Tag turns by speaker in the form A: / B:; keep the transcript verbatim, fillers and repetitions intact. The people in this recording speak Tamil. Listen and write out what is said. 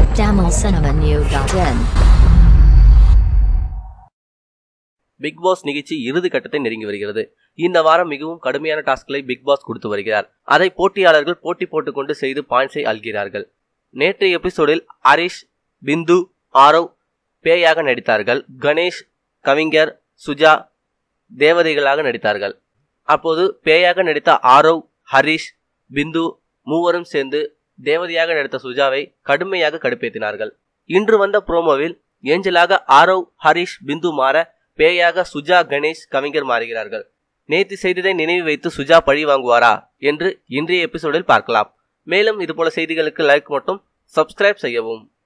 A: tamil cinema new dot in.
B: Bigg Boss நிகழ்ச்சி இறுதி கட்டத்தை நெருங்கி வருகிறது. இந்த வாரம் மிகவும் கடுமையான டாஸ்க்களை பிக் பாஸ் கொடுத்து வருகிறார். அதை போட்டியாளர்கள் போட்டி போட்டுக்கொண்டு செய்து பாயிண்ட்ஸை அல்கிறார்கள். நேற்றைய எபிசோடில் ஹரிஷ், பிந்து, ஆரவ் பேயாக நடித்தார்கள். கணேஷ், கவிஞர், சுஜா தேவதைகளாக நடித்தார்கள். அப்போது பேயாக நடித்த ஆரவ், ஹரிஷ், பிந்து மூவரும் சேர்ந்து தேவதையாக நடித்த சுஜாவை கடுமையாக கடுப்பேற்றினார்கள். இன்று வந்த புரோமோவில் ஏஞ்சலாக ஆரவ், ஹரிஷ், பிந்து மாற பேயாக சுஜா, கணேஷ், கவிஞர் மாறுகிறார்கள். நேற்று செய்ததை நினைவு வைத்து சுஜா பழி வாங்குவாரா என்று இன்றைய எபிசோடில் பார்க்கலாம். மேலும் இதுபோல செய்திகளுக்கு லைக் மற்றும் சப்ஸ்கிரைப் செய்யவும்.